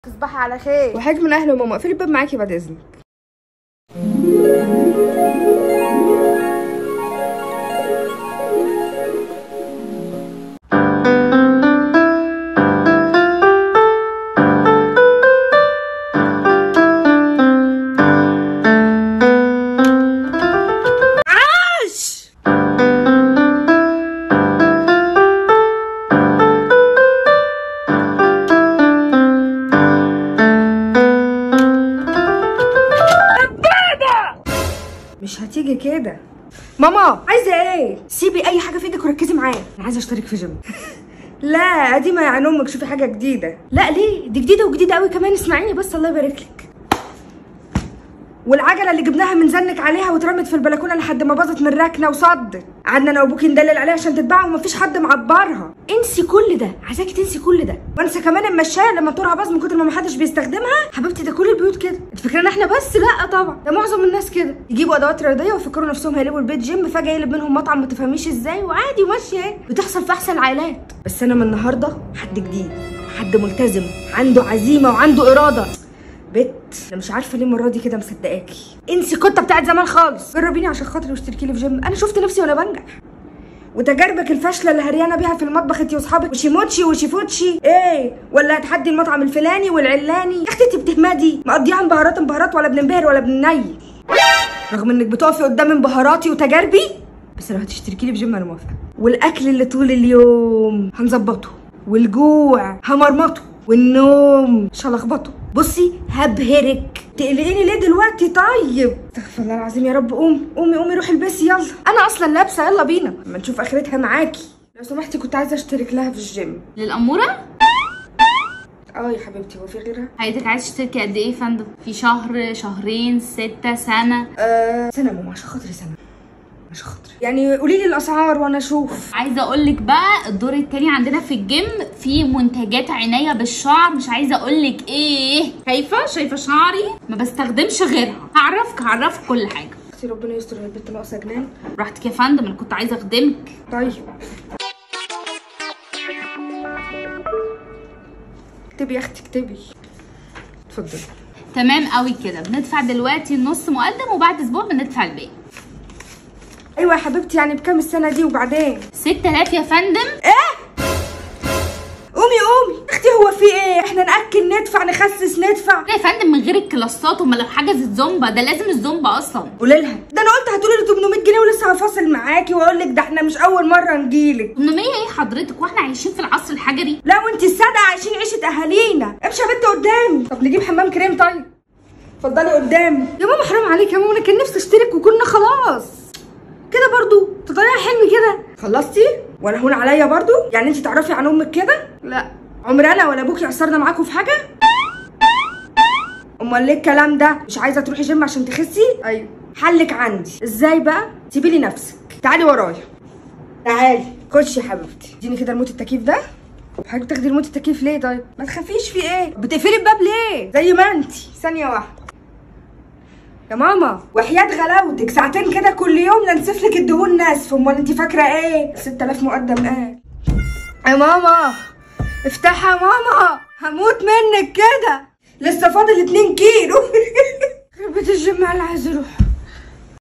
تصبحي على خير وحاج من اهل وماما. اقفلي الباب معاكي بعد اذنك. مش هتيجي كده. ماما عايزه ايه؟ سيبي اي حاجه في ايدك وركزي معايا. انا عايزه اشترك في جيم. لا قديمه يعني امك، شوفي حاجه جديده. لا ليه؟ دي جديده وجديده قوي كمان. اسمعيني بس الله يبارك لك. والعجله اللي جبناها بنزنك عليها واترمت في البلكونه لحد ما باظت من الركنه وصدت. قعدنا انا وابوكي ندلل عليها عشان تتباع ومفيش حد معبرها. انسي كل ده، عايزاكي تنسي كل ده. وانسى كمان المشايه لما موتورها باظ من كتر ما محدش بيستخدمها. حبيبتي ده كل البيوت كده. انت فاكرانا احنا بس؟ لا طبعا، ده معظم الناس كده. يجيبوا ادوات رياضيه ويفكروا نفسهم هيقلبوا البيت جيم، فجاه يقلب منهم مطعم ما تفهميش ازاي، وعادي وماشيه اهي. بتحصل في احسن العائلات. بس انا من النهارده حد جديد، حد ملتزم، عنده عزيمه وعنده اراده. بت انا مش عارفه ليه المره دي كده مصدقاكي. انسي الكته بتاعت زمان خالص. جربيني عشان خاطري واشتركي لي في جيم. انا شفت نفسي وانا بنجح. وتجاربك الفاشله اللي هريانه بيها في المطبخ انتي واصحابك وشيموتشي وشيفوتشي ايه، ولا هتحدي المطعم الفلاني والعلاني. يا اختي انتي بتهمدي، مقضيها انبهارات ولا بننبهر ولا بننيل. رغم انك بتقفي قدام انبهاراتي وتجاربي، بس لو هتشتركي لي في جيم انا موافقه. والاكل اللي طول اليوم هنظبطه، والجوع همرمطه، والنوم مش هلخبطه. بصي هبهرك. تقلقيني ليه دلوقتي؟ طيب استغفر الله العظيم يا رب. قومي روحي البسي يلا. انا اصلا لابسه، يلا بينا اما نشوف اخرتها معاكي. لو سمحتي كنت عايزه اشترك لها في الجيم. للاموره؟ يا حبيبتي هو في غيرها؟ حضرتك عايزه تشتركي قد ايه يا فندم؟ في شهر، شهرين، 6 سنه؟ سنه ماما، عشان خاطري سنه، عشان خاطري. يعني قولي لي الاسعار وانا اشوف. عايزه اقول لك بقى الدور التاني عندنا في الجيم في منتجات عنايه بالشعر. مش عايزه اقول لك ايه. شايفه شعري ما بستخدمش غيرها. هعرفك كل حاجه. اختي ربنا يستر، يا البنت ناقصه جنان. براحتك يا فندم، انا كنت عايزه اخدمك. طيب اكتبي يا اختي اكتبي. اتفضلي. تمام قوي كده. بندفع دلوقتي النص مقدم وبعد اسبوع بندفع الباقي. ايوه يا حبيبتي. يعني بكام السنه دي وبعدين؟ 6000 يا فندم. ايه؟ قومي اختي، هو في ايه؟ احنا ناكل ندفع، نخسس ندفع. يا فندم من غير الكلاسات. امال لو حجزت زومبا ده لازم الزومبا اصلا. قولي لها. ده انا قلت هتقولي لي 800 جنيه ولسه هفاصل معاكي واقول لك ده احنا مش اول مره نجيلك. 800 ايه حضرتك؟ واحنا عايشين في العصر الحجري؟ لا وانتي الصدقه عايشين عيشه اهالينا. امشي يا بنت قدامي. طب نجيب حمام كريم. طيب اتفضلي قدامي. يا ماما حرام عليك يا ماما، انا كان نفسي اشترك وكنا خلاص كده. برضو تضيعي حلمي كده. خلصتي ولا هون عليا برضو؟ يعني انت تعرفي عن امك كده؟ لا. عمر انا ولا ابوكي عصرنا معاكم في حاجه؟ امال ليه الكلام ده؟ مش عايزه تروحي جيم عشان تخسي؟ ايوه. حلك عندي. ازاي بقى؟ سيبي لي نفسك. تعالي ورايا. تعالي خشي يا حبيبتي. اديني كده ريموت التكييف ده. حضرتك بتاخدي ريموت التكييف ليه؟ طيب ما تخافيش. في ايه؟ بتقفلي الباب ليه؟ زي ما انتي. ثانيه واحده يا ماما، وحياة غلاوتك ساعتين كده كل يوم ننسف لك الدهون ناسف. امال انت فاكره ايه؟ 6000 مقدم. يا ماما افتحي يا ماما، هموت منك كده. لسه فاضل 2 كيلو. خربت الجيم اللي عايز اروح.